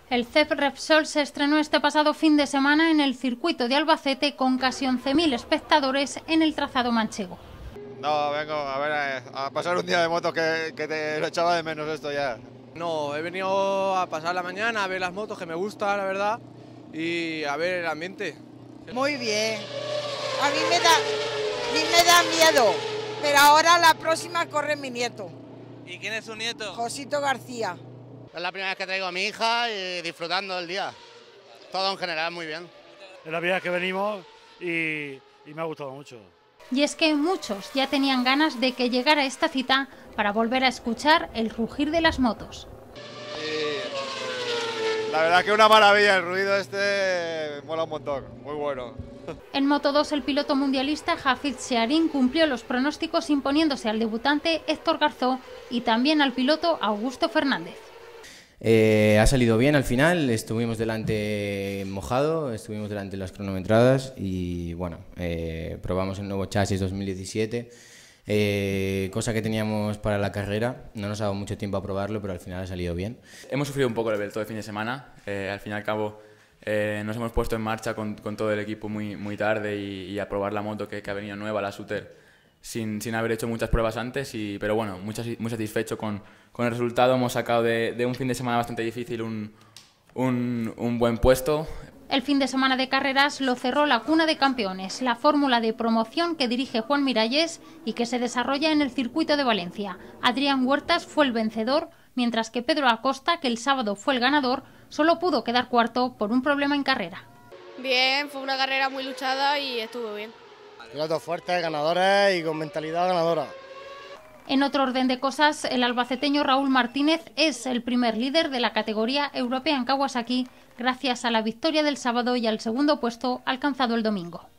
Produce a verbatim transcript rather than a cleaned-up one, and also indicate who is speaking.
Speaker 1: El C E P Repsol se estrenó este pasado fin de semana en el circuito de Albacete con casi once mil espectadores en el trazado manchego.
Speaker 2: No, vengo a ver, a pasar un día de motos que, que te lo echaba de menos esto ya.
Speaker 3: No, he venido a pasar la mañana, a ver las motos que me gustan, la verdad, y a ver el ambiente.
Speaker 4: Muy bien. A mí me da, a mí me da miedo, pero ahora la próxima corre mi nieto.
Speaker 5: ¿Y quién es su nieto?
Speaker 4: Josito García.
Speaker 6: Es la primera vez que traigo a mi hija y disfrutando del día. Todo en general muy bien.
Speaker 7: Es la primera vez que venimos y, y me ha gustado mucho.
Speaker 1: Y es que muchos ya tenían ganas de que llegara esta cita para volver a escuchar el rugir de las motos.
Speaker 2: Y la verdad que una maravilla, el ruido este mola un montón, muy bueno.
Speaker 1: En Moto dos el piloto mundialista Hafid Searín cumplió los pronósticos imponiéndose al debutante Héctor Garzó y también al piloto Augusto Fernández.
Speaker 8: Eh, ha salido bien al final, estuvimos delante mojado, estuvimos delante de las cronometradas y bueno, eh, probamos el nuevo chasis dos mil diecisiete, eh, cosa que teníamos para la carrera, no nos ha dado mucho tiempo a probarlo, pero al final ha salido bien.
Speaker 9: Hemos sufrido un poco el todo el fin de semana, eh, al fin y al cabo eh, nos hemos puesto en marcha con, con todo el equipo muy, muy tarde y, y a probar la moto que, que ha venido nueva, la Suter, sin, sin haber hecho muchas pruebas antes, y, pero bueno, muy, muy satisfecho con, con el resultado. Hemos sacado de, de un fin de semana bastante difícil un, un, un buen puesto.
Speaker 1: El fin de semana de carreras lo cerró la cuna de campeones, la fórmula de promoción que dirige Juan Miralles y que se desarrolla en el circuito de Valencia. Adrián Huertas fue el vencedor, mientras que Pedro Acosta, que el sábado fue el ganador, solo pudo quedar cuarto por un problema en carrera.
Speaker 10: Bien, fue una carrera muy luchada y estuvo bien.
Speaker 11: Pilotos fuertes, ganadores y con mentalidad ganadora.
Speaker 1: En otro orden de cosas, el albaceteño Raúl Martínez es el primer líder de la categoría European Kawasaki gracias a la victoria del sábado y al segundo puesto alcanzado el domingo.